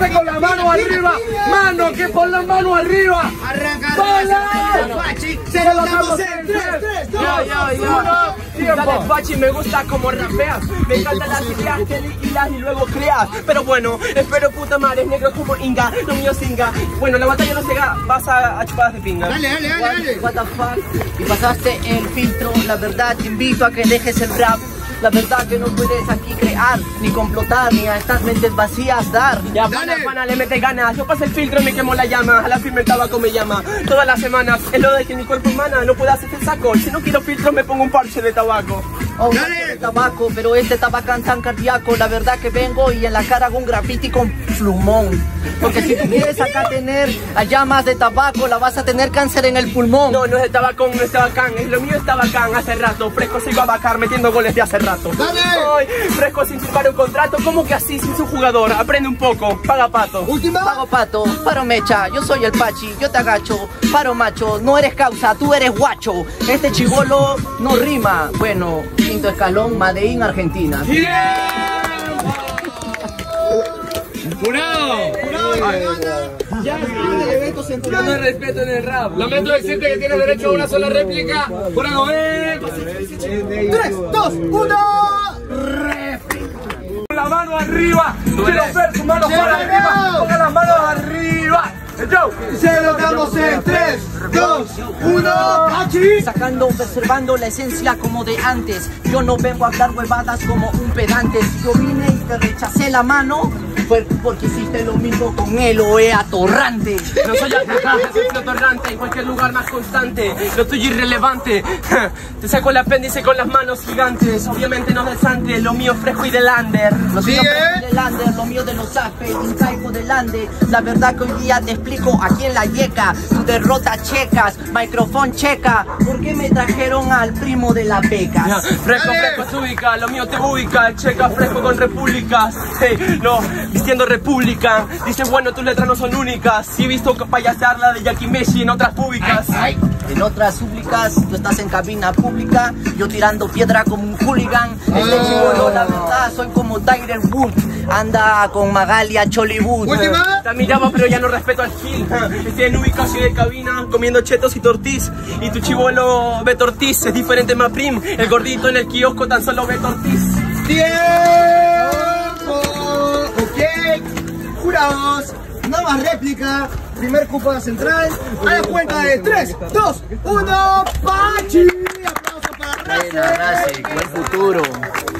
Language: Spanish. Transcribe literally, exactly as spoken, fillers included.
gente con la mano arriba. Mano, que pon la mano arriba. Arranca, Pachi. Se lo damos en tres, dos, uno. Dale, Pachi, me gusta como rapeas. Me encantan las ideas que liquidas y luego creas. Pero bueno, espero puta madre, negro como Inga. Lo mío es Inga. Bueno, la batalla no se gana. Vas a, a chupadas de pinga. Dale, dale, dale, dale. What the fuck, y pasaste el filtro, la verdad te invito a que dejes el rap. La verdad que no puedes aquí crear, ni complotar, ni a estas mentes vacías dar. Ya, pana, pana, le mete ganas. Yo pasé el filtro y me quemo la llama. A la firme el tabaco me llama. Todas las semanas es lo de que mi cuerpo humana no puede hacerse el saco. Si no quiero filtro me pongo un parche de tabaco. Oh, de tabaco, pero este tabacán tan cardíaco. La verdad que vengo y en la cara hago un graffiti con plumón. Porque si tú quieres acá tener a llamas de tabaco, la vas a tener cáncer en el pulmón. No, no es de tabacón, no es tabacán. Es lo mío es tabacán hace rato. Fresco sigo a vacar metiendo goles de hace rato. ¡Dale! Ay, fresco sin firmar un contrato. ¿Cómo que así sin su jugador? Aprende un poco, paga pato. Última. Pago pato, paro mecha, yo soy el Pachi, yo te agacho. Paro macho, no eres causa, tú eres guacho. Este chibolo no rima. Bueno, quinto escalón, Medellín, Argentina. ¡Jurado! Ya está el evento central. Yo no respeto en el rap. Lamento decirte que tienes derecho a una sola réplica. ¡Jurado, eh! tres, dos, uno. Con la mano arriba. Quiero ver tus manos para arriba. Ponga las manos arriba. Se lo damos en tres, dos, uno. Pachi. Sacando, observando la esencia como de antes. Yo no vengo a hablar huevadas como un pedante. Si yo vine y te rechacé la mano, fue porque hiciste lo mismo con él o es atorrante. No soy atorrante, soy flotorrante. En cualquier lugar más constante. Lo tuyo irrelevante. Te saco el apéndice con las manos gigantes. Obviamente no desante. Lo mío fresco y de lander. Lo mío fresco y de lander, lo mío de los apes, incaico de lande. La verdad que hoy día te explico aquí en la yeca. Tu derrota checas, micrófono checa. ¿Por qué me trajeron al primo de la beca? Ya, fresco, fresco se ubica, lo mío te ubica. Checa fresco con repúblicas. Hey, no, vistiendo república. Dice bueno, tus letras no son únicas. Sí he visto payasear la de Jackie Messi en otras públicas. Ay, ay. En otras súplicas, tú estás en cabina pública, yo tirando piedra como un hooligan. Este chibolo, la verdad, soy como Tiger Woods. Anda con Magalia Chollywood. Última. Te miraba pero ya no respeto al Gil. Estoy en ubicación de cabina comiendo chetos y tortiz. Y tu chibolo ve tortiz, es diferente más prim. El gordito en el kiosco tan solo ve tortiz. ¡Tiempo! Ok, jurados, no más réplica. Primer cupo central. A la cuenta de tres, dos, uno. Pachi. Aplauso para Race. Buena, Race, buen futuro.